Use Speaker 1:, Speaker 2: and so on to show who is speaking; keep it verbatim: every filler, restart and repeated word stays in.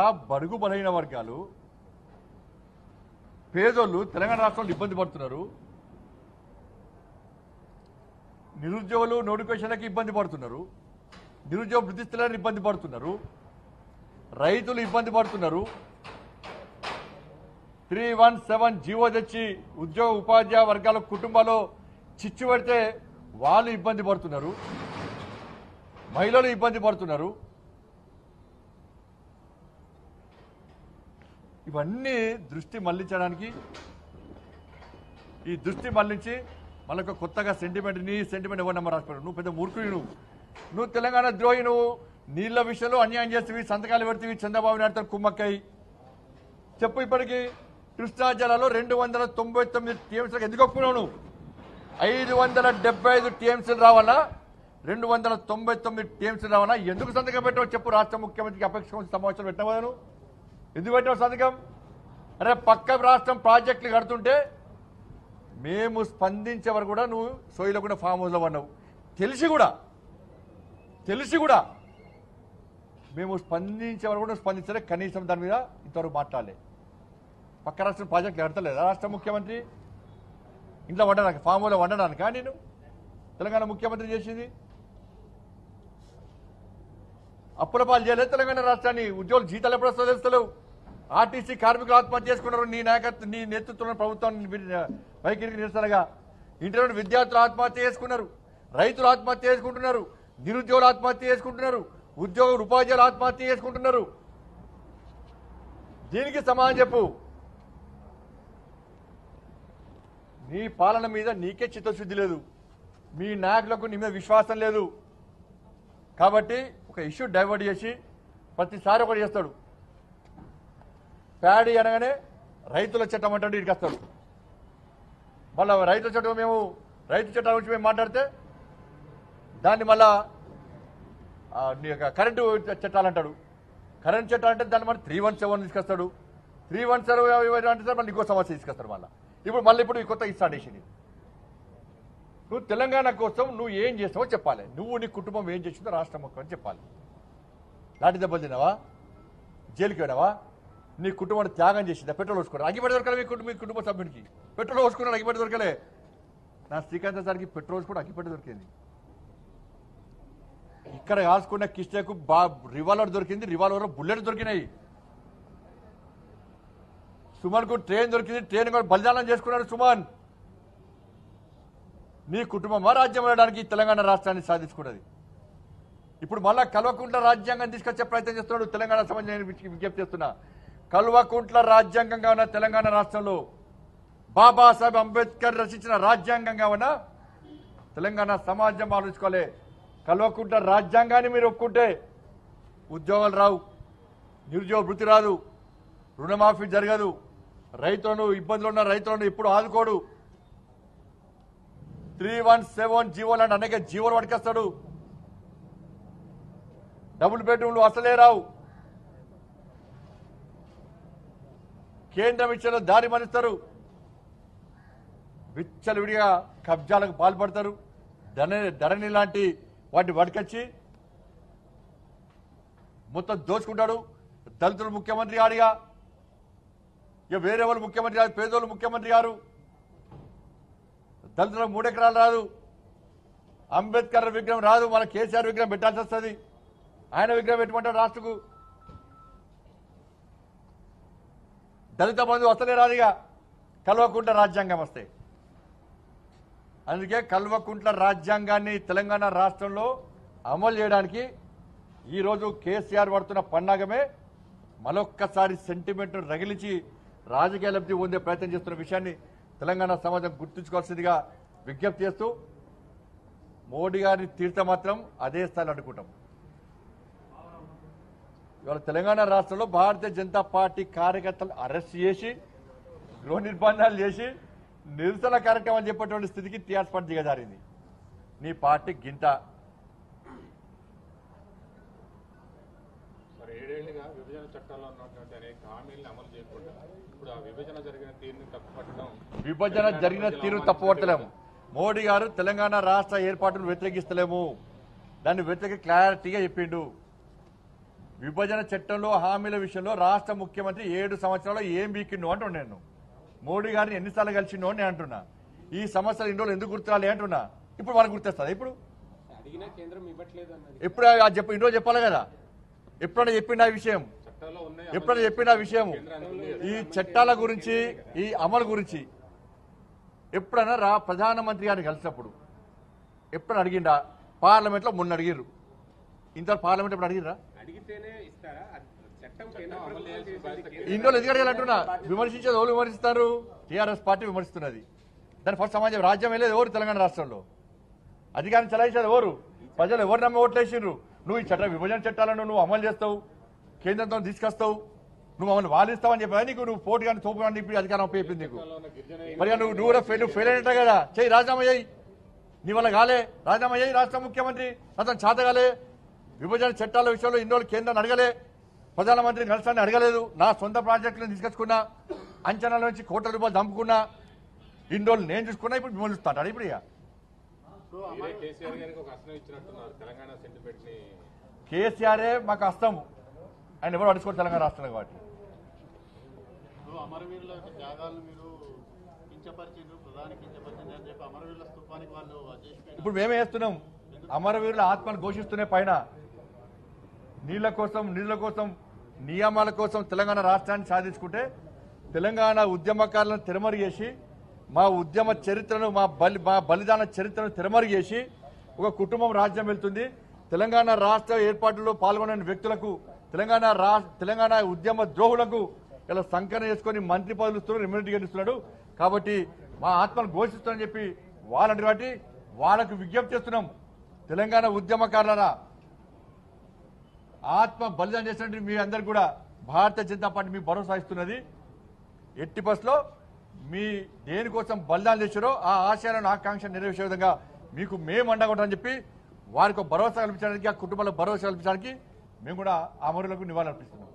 Speaker 1: బడుగు బలహీన వర్గాలు పేదోళ్ళు తెలంగాణ రాష్ట్రంలో ఇబ్బంది పడుతున్నారు. నిరుద్యోగులు నోటిఫికేషన్లకి ఇబ్బంది పడుతున్నారు. నిరుద్యోగ వృత్తిస్తులను ఇబ్బంది పడుతున్నారు. రైతులు ఇబ్బంది పడుతున్నారు. త్రీ వన్ సెవెన్ జీవో తెచ్చి ఉద్యోగ ఉపాధ్యాయ వర్గాల కుటుంబాల్లో చిచ్చు పెడితే వాళ్ళు ఇబ్బంది పడుతున్నారు. మహిళలు ఇబ్బంది పడుతున్నారు. ఇవన్నీ దృష్టి మళ్లించడానికి ఈ దృష్టి మళ్లించి మనకు కొత్తగా సెంటిమెంట్ నీ సెంటిమెంట్ ఎవరు రాసిపోయారు. నువ్వు పెద్ద మూర్ఖుడు. నువ్వు నువ్వు తెలంగాణ ద్రోహి. నువ్వు నీళ్ల విషయంలో అన్యాయం చేస్తేవి, సంతకాలు పెడితేవి, చంద్రబాబు నాయుడుతో కుమ్మక్కై చెప్పు. ఇప్పటికీ కృష్ణా జిల్లాలో రెండు వందల తొంభై తొమ్మిది టీఎంసీలకు ఎందుకు ఒప్పుకున్నావు? నువ్వు ఐదు వందల డెబ్బై ఐదు టీఎంసీలు రావాలా, రెండు వందల తొంభై తొమ్మిది టీఎంసీలు రావాలా? ఎందుకు సంతకం పెట్టావు చెప్పు. రాష్ట్ర ముఖ్యమంత్రికి అపేక్ష సమావేశం పెట్టినావు. నువ్వు ఎందుకు పెట్టావు సంతకం? అరే పక్క రాష్ట్రం ప్రాజెక్టులు కడుతుంటే మేము స్పందించే వరకు కూడా నువ్వు సోయిలో కూడా ఫామ్ హౌస్లో పడినావు. తెలిసి కూడా తెలిసి కూడా మేము స్పందించే వరకు కూడా స్పందించలే. కనీసం దాని మీద ఇంతవరకు మాట్లాడలే. పక్క రాష్ట్రం ప్రాజెక్టులు కడతలేదా రాష్ట్ర ముఖ్యమంత్రి? ఇంట్లో వండడానికి, ఫామ్ హౌస్లో వండడానికా నేను తెలంగాణ ముఖ్యమంత్రి చేసింది? అప్పుల పాలు చేయలేదు తెలంగాణ రాష్ట్రాన్ని. ఉద్యోగులు జీతాలు ఎప్పుడు వస్తుందో తెలుస్తలేవు. ఆర్టీసీ కార్మికులు ఆత్మహత్య చేసుకున్నారు. నీ నాయకత్వం, నీ నేతృత్వంలో ప్రభుత్వాన్ని వైఖరికి నిరసనగా ఇంటర్నెట్ విద్యార్థులు ఆత్మహత్య చేసుకున్నారు. రైతులు ఆత్మహత్య చేసుకుంటున్నారు. నిరుద్యోగులు ఆత్మహత్య చేసుకుంటున్నారు. ఉద్యోగులు ఉపాధ్యాయులు ఆత్మహత్య చేసుకుంటున్నారు. దీనికి సమాధానం చెప్పు. నీ పాలన మీద నీకే చిత్తశుద్ధి లేదు. మీ నాయకులకు నీ మీద విశ్వాసం లేదు. కాబట్టి ఒక ఇష్యూ డైవర్ట్ చేసి ప్రతిసారి ఒకటి చేస్తాడు. ప్యాడీ అనగానే రైతుల చట్టం అంటే ఇక్కడికి వస్తాడు. మళ్ళీ రైతుల చట్టం మేము రైతు చట్టం గురించి మేము మాట్లాడితే దాన్ని మళ్ళా కరెంటు చట్టాలు అంటాడు. కరెంట్ చట్టం అంటే దాన్ని మళ్ళీ త్రీ వన్ సెవెన్ తీసుకొస్తాడు. త్రీ వన్ సెవెన్ అంటే మళ్ళీ ఇంకో సమస్య తీసుకొస్తాడు. మళ్ళీ ఇప్పుడు మళ్ళీ ఇప్పుడు ఈ కొత్త ఇస్తాడు. నువ్వు తెలంగాణ కోసం నువ్వు ఏం చేస్తావో చెప్పాలి. నువ్వు నీ కుటుంబం ఏం చేసిందో రాష్ట్ర ముఖ్యమని చెప్పాలి. లాంటి దెబ్బలు తిన్నావా? జైలుకి వెళ్ళావా? నీ కుటుంబాన్ని త్యాగం చేసిందా? పెట్రోల్ పోసుకున్నాడు. అగ్గిపెట్టి దొరకలే మీ కుటుంబ మీ కుటుంబ సభ్యుడికి. పెట్రోల్ పోసుకున్నాడు, అగ్గిపెట్టి దొరకలే. నా శ్రీకాంత్ సార్కి పెట్రోల్ కూడా అగ్గిపెట్టి దొరికింది. ఇక్కడ కాసుకున్న కిష్టకు బా రివాల్వర్ దొరికింది. రివాల్వర్ బుల్లెట్ దొరికినాయి. సుమన్ కు ట్రైన్ దొరికింది. ట్రైన్ కూడా బలిదానం చేసుకున్నాడు సుమన్. నీ కుటుంబమా రాజ్యం వెళ్ళడానికి తెలంగాణ రాష్ట్రాన్ని సాధించుకున్నది? ఇప్పుడు మళ్ళా కల్వకుంట్ల రాజ్యాంగం తీసుకొచ్చే ప్రయత్నం చేస్తున్నాడు. తెలంగాణ సంబంధించి విజ్ఞప్తి చేస్తున్నా. కల్వకుంట్ల రాజ్యాంగంగా ఉన్న తెలంగాణ రాష్ట్రంలో బాబాసాహెబ్ అంబేద్కర్ రచించిన రాజ్యాంగంగా ఉన్న తెలంగాణ సమాజం ఆలోచించుకోలే. కల్వకుంట్ల రాజ్యాంగాన్ని మీరు ఒప్పుకుంటే ఉద్యోగాలు రావు, నిరుద్యోగ వృత్తి రాదు, రుణమాఫీ జరగదు, రైతులను ఇబ్బందులు ఉన్న రైతులను ఇప్పుడు ఆదుకోడు. త్రీ వన్ సెవెన్ జీవో లాంటి అనేక జీవోలు పట్టుకొస్తాడు. డబుల్ బెడ్రూమ్లు అసలే రావు. కేంద్రం ఇచ్చిన దారి మనిస్తారు. విచ్చలవిడిగా కబ్జాలకు పాల్పడతారు. ధరణి ధరణి లాంటి వాటిని పట్టుకొచ్చి మొత్తం దోచుకుంటాడు. దళితులు ముఖ్యమంత్రి గారిగా ఇక వేరే వాళ్ళు ముఖ్యమంత్రి గారు, పేదోళ్ళు ముఖ్యమంత్రి గారు. దళితులకు మూడెకరాలు రాదు, అంబేద్కర్ విగ్రహం రాదు, మన కేసీఆర్ విగ్రహం పెట్టాల్సి వస్తుంది. ఆయన విగ్రహం పెట్టమంటాడు రాష్ట్రకు. దళిత బంధువు అసలే రాదుగా కల్వకుంట్ల రాజ్యాంగం వస్తే. అందుకే కల్వకుంట్ల రాజ్యాంగాన్ని తెలంగాణ రాష్ట్రంలో అమలు చేయడానికి ఈరోజు కేసీఆర్ పడుతున్న పన్నాగమే మరొక్కసారి సెంటిమెంట్ రగిలించి రాజకీయ లబ్ధి పొందే ప్రయత్నం చేస్తున్న విషయాన్ని తెలంగాణ సమాజం గుర్తుంచుకోవాల్సిందిగా విజ్ఞప్తి చేస్తూ మోడీ గారిని తీర్త మాత్రం అదే స్థాయిలో అడ్డుకుంటాం. ఇవాళ తెలంగాణ రాష్ట్రంలో భారతీయ జనతా పార్టీ కార్యకర్తలు అరెస్ట్ చేసి గృహ నిర్బంధాలు చేసి నిరసన కార్యక్రమాలు చెప్పేటువంటి స్థితికి టీఆర్ఎస్ పార్టీ దిగజారింది. నీ పార్టీ గింత
Speaker 2: ఏడేళ్లుగా విభజన చట్టాల్లో ఉన్నటువంటి అనేక హామీలను అమలు చేయకుండా ఇప్పుడు ఆ విభజన జరిగిన తీరుని తప్పుపట్టడం
Speaker 1: విభజన జరిగిన తీరు తప్పుపట్టలేము. మోడీ గారు తెలంగాణ రాష్ట్ర ఏర్పాటును వ్యతిరేకిస్తలేము, దాన్ని వ్యతిరేక క్లారిటీగా చెప్పిండు. విభజన చట్టంలో హామీల విషయంలో రాష్ట్ర ముఖ్యమంత్రి ఏడు సంవత్సరాలు ఏం బీకిండు అంటున్నా నేను. మోడీ గారిని ఎన్నిసార్లు కలిసిండో అని నేను అంటున్నా. ఈ సమస్యలు ఇన్ని రోజులు ఎందుకు గుర్తురాలి అంటున్నా. ఇప్పుడు మనకు గుర్తొస్తుంది. ఇప్పుడు
Speaker 3: అడిగినా కేంద్రం ఇవ్వట్లేదు అన్నది.
Speaker 1: ఎప్పుడు చెప్ప ఇన్ని రోజు చెప్పాలి కదా. ఎప్పుడైనా చెప్పిండు ఆ విషయం, ఎప్పుడైనా చెప్పిండు ఆ విషయం. ఈ చట్టాల గురించి, ఈ అమలు గురించి ఎప్పుడైనా రా ప్రధానమంత్రి గారిని కలిసినప్పుడు ఎప్పుడైనా అడిగిండా? పార్లమెంట్లో మొన్న అడిగిర్రు. ఇంత పార్లమెంట్ ఎప్పుడు అడిగిర్రా?
Speaker 3: అడిగితేనే ఇస్తారా? చట్టం కేంద్ర ప్రభుత్వం చేసింది.
Speaker 1: ఇన్ని రోజులు ఎందుకు అడగాలంటున్నా. విమర్శించేది ఎవరు విమర్శిస్తారు? TRS party విమర్శిస్తున్నది. దాని ఫస్ట్ సమాజం రాజ్యం వెళ్ళేది ఎవరు? తెలంగాణ రాష్ట్రంలో అధికారం చలాయించేది ఎవరు? ప్రజలు ఎవరు నమ్మి ఓట్లేసిర్రు? నువ్వు ఈ చట్ట విభజన చట్టాలను నువ్వు అమలు చేస్తావు, కేంద్రంతో తీసుకొస్తావు, నువ్వు మమ్మల్ని వాదిస్తావని చెప్పి నీకు నువ్వు పోటీ కానీ తోపు కానీ ఇప్పుడు అధికారం అప్పచెప్పింది నీకు. మరి నువ్వు నువ్వు కూడా ఫెయిల్ ఫెయిల్ అయినట్టే కదా. చెయ్యి, రాజీనామా చేయి. నీ వల్ల కాలే, రాజీనామా చేయి. రాష్ట్ర ముఖ్యమంత్రి అతను చేతగాలే. విభజన చట్టాల విషయంలో ఇన్ని రోజులు కేంద్రాన్ని అడగలే, ప్రధానమంత్రిని కలిసాన్ని అడగలేదు. నా సొంత ప్రాజెక్టులను తీసుకొచ్చుకున్నా, అంచనాల నుంచి కోట్ల రూపాయలు దంపుకున్నా, ఇన్ని రోజులు నేను చూసుకున్నా. ఇప్పుడు మిమ్మల్ని చూస్తాను ఇప్పుడు. ఇక
Speaker 2: కేసీఆర్ గారికి ఒక అస్త్రం ఇచ్చినట్టున్నారు తెలంగాణ సెంటిమెంట్ ని.
Speaker 1: కేసీఆరే మాకు అస్తం. ఆయన ఎవరు అడుచుకోరు తెలంగాణ రాష్ట్రంలో కాబట్టి.
Speaker 4: అమరవీరుల త్యాగాలను మీరు కించపరిచిండ్రు, ప్రధాని కించపరిచింది అని చెప్పి అమరవీరుల స్థూపానికి వాళ్ళు
Speaker 1: ఇప్పుడు మేమే వేస్తున్నాం. అమరవీరుల ఆత్మను ఘోషిస్తూనే పైన నీళ్ల కోసం, నీళ్ల కోసం, నియమాల కోసం తెలంగాణ రాష్ట్రాన్ని సాధించుకుంటే తెలంగాణ ఉద్యమకారులను తెరమరు చేసి, మా ఉద్యమ చరిత్రను, మా బలి మా బలిదాన చరిత్రను తెరమరు చేసి ఒక కుటుంబం రాజ్యం వెళ్తుంది. తెలంగాణ రాష్ట్ర ఏర్పాటులో పాల్గొనే వ్యక్తులకు, తెలంగాణ రా తెలంగాణ ఉద్యమ ద్రోహులకు ఇలా సంకలనం చేసుకొని మంత్రి పదవులు ఇస్తున్నారు, ఇమ్యూనిటీ ఇస్తున్నాడు. కాబట్టి మా ఆత్మను ఘోషిస్తున్నారని చెప్పి వాళ్ళంటి కాబట్టి వాళ్ళకు విజ్ఞప్తి చేస్తున్నాం. తెలంగాణ ఉద్యమకారులరా, ఆత్మ బలిదానం చేసినట్టు మీ అందరు కూడా భారతీయ జనతా పార్టీ మీ భరోసా ఇస్తున్నది. ఎట్టి బస్లో మీ దేనికోసం బలిదానం చేశారో ఆ ఆశయాలను, ఆకాంక్ష నెరవేర్చే విధంగా మీకు మేము అండగొట్టని చెప్పి వారికి భరోసా కల్పించడానికి, ఆ కుటుంబాలకు భరోసా కల్పించడానికి మేము కూడా అమరులకు నివాళులు అర్పిస్తున్నాం.